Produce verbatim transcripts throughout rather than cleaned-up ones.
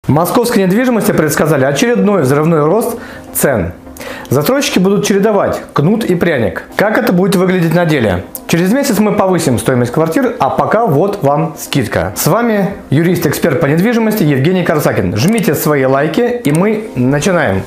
Московской недвижимости предсказали очередной взрывной рост цен. Застройщики будут чередовать кнут и пряник. Как это будет выглядеть на деле? Через месяц мы повысим стоимость квартир, а пока вот вам скидка. С вами юрист-эксперт по недвижимости Евгений Корсакин. Жмите свои лайки, и мы начинаем.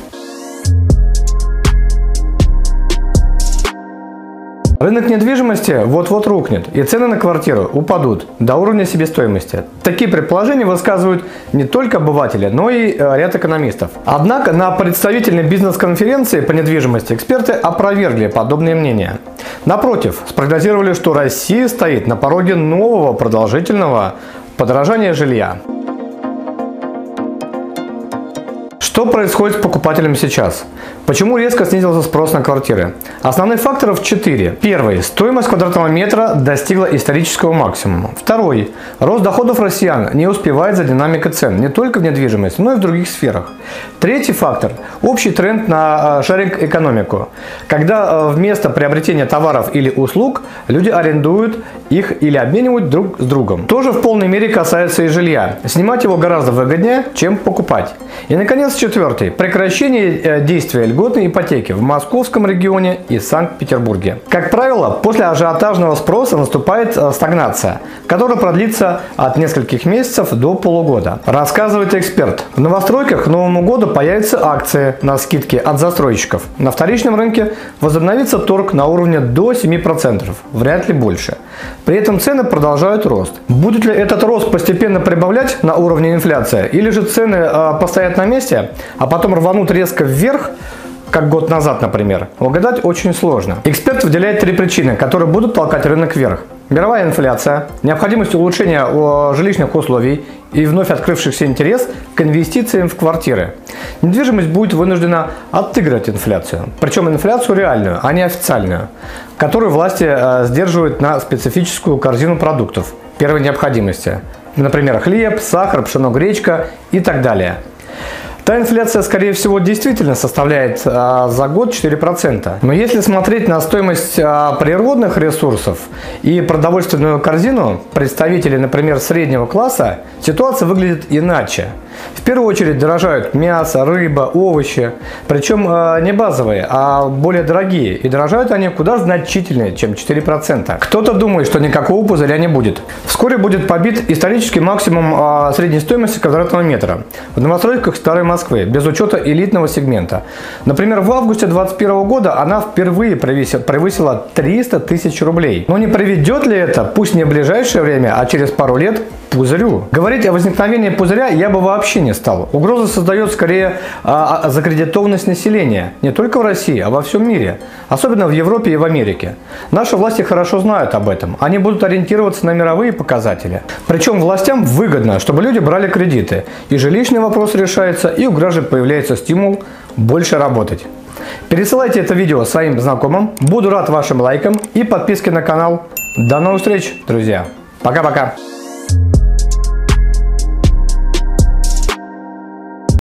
Рынок недвижимости вот-вот рухнет, и цены на квартиру упадут до уровня себестоимости. Такие предположения высказывают не только обыватели, но и ряд экономистов. Однако на представительной бизнес-конференции по недвижимости эксперты опровергли подобные мнения. Напротив, спрогнозировали, что Россия стоит на пороге нового продолжительного подорожания жилья. Что происходит с покупателем сейчас? Почему резко снизился спрос на квартиры? Основных факторов четыре. Первый. Стоимость квадратного метра достигла исторического максимума. Второй. Рост доходов россиян не успевает за динамикой цен не только в недвижимости, но и в других сферах. Третий фактор. Общий тренд на шеринг-экономику. Когда вместо приобретения товаров или услуг люди арендуют их или обменивают друг с другом. Тоже в полной мере касается и жилья. Снимать его гораздо выгоднее, чем покупать. И, наконец, четвертый. Прекращение действия льготной ипотеки в московском регионе и Санкт-Петербурге. Как правило, после ажиотажного спроса наступает стагнация, которая продлится от нескольких месяцев до полугода. Рассказывает эксперт. В новостройках к Новому году появятся акции на скидки от застройщиков. На вторичном рынке возобновится торг на уровне до семи процентов, вряд ли больше. При этом цены продолжают рост. Будет ли этот рост постепенно прибавлять на уровне инфляции, или же цены э, постоят на месте, а потом рванут резко вверх, как год назад, например, угадать очень сложно. Эксперт выделяет три причины, которые будут толкать рынок вверх. Мировая инфляция, необходимость улучшения жилищных условий и вновь открывшийся интерес к инвестициям в квартиры. Недвижимость будет вынуждена отыгрывать инфляцию, причем инфляцию реальную, а не официальную, которую власти э, сдерживают на специфическую корзину продуктов первой необходимости. Например, хлеб, сахар, пшено, гречка и так далее. Та инфляция, скорее всего, действительно составляет а, за год четыре процента. Но если смотреть на стоимость а, природных ресурсов и продовольственную корзину представителей, например, среднего класса, ситуация выглядит иначе. В первую очередь дорожают мясо, рыба, овощи, причем а, не базовые, а более дорогие. И дорожают они куда значительнее, чем четыре процента. Кто-то думает, что никакого пузыря не будет. Вскоре будет побит исторический максимум а, средней стоимости квадратного метра в новостройках старой Москвы, без учета элитного сегмента. Например, в августе две тысячи двадцать первого года она впервые превысила триста тысяч рублей. Но не приведет ли это, пусть не в ближайшее время, а через пару лет, к пузырю? Говорить о возникновении пузыря я бы вообще не стал. Угроза создает скорее а, закредитованность населения, не только в России, а во всем мире, особенно в Европе и в Америке. Наши власти хорошо знают об этом. Они будут ориентироваться на мировые показатели. Причем властям выгодно, чтобы люди брали кредиты, и жилищный вопрос решается, и у граждан появляется стимул больше работать. Пересылайте это видео своим знакомым. Буду рад вашим лайкам и подписке на канал. До новых встреч, друзья. Пока-пока.